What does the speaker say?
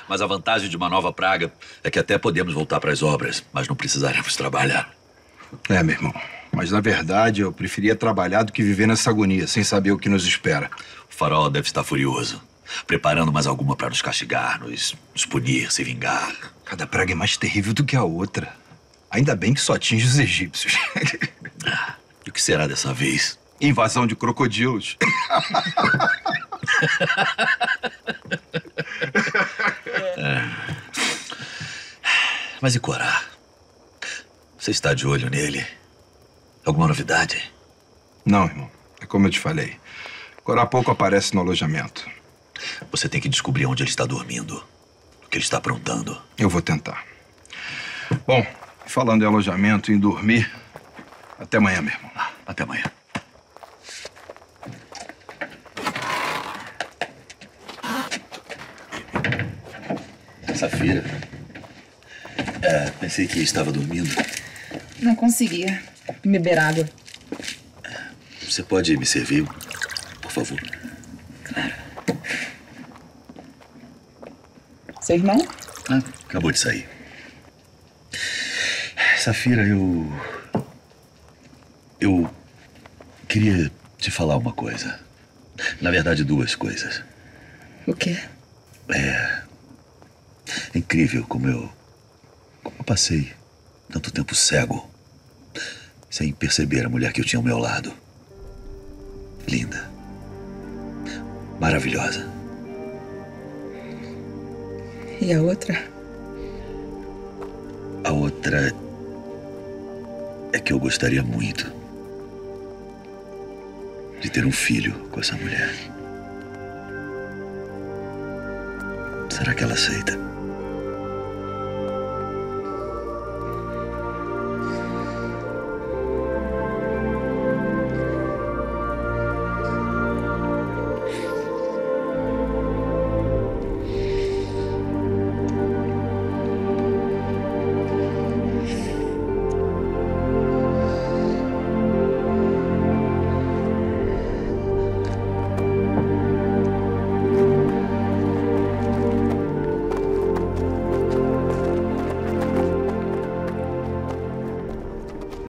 Mas a vantagem de uma nova praga é que até podemos voltar para as obras, mas não precisaremos trabalhar. É, meu irmão. Mas, na verdade, eu preferia trabalhar do que viver nessa agonia, sem saber o que nos espera. O farol deve estar furioso, preparando mais alguma para nos castigar, nos punir, se vingar. Cada praga é mais terrível do que a outra. Ainda bem que só atinge os egípcios. E o que será dessa vez? Invasão de crocodilos. Mas e Corá? Você está de olho nele? Alguma novidade? Não, irmão. É como eu te falei. Corá pouco aparece no alojamento. Você tem que descobrir onde ele está dormindo. O que ele está aprontando. Eu vou tentar. Bom, falando em alojamento e em dormir, até amanhã, meu irmão. Até amanhã. Safira. Pensei que estava dormindo. Não conseguia beber água. Você pode me servir, por favor? Claro. Seu irmão? Acabou de sair. Safira, eu queria te falar uma coisa. Na verdade, duas coisas. O quê? É incrível como eu passei tanto tempo cego, sem perceber a mulher que eu tinha ao meu lado. Linda. Maravilhosa. E a outra? A outra é que eu gostaria muito de ter um filho com essa mulher. Será que ela aceita?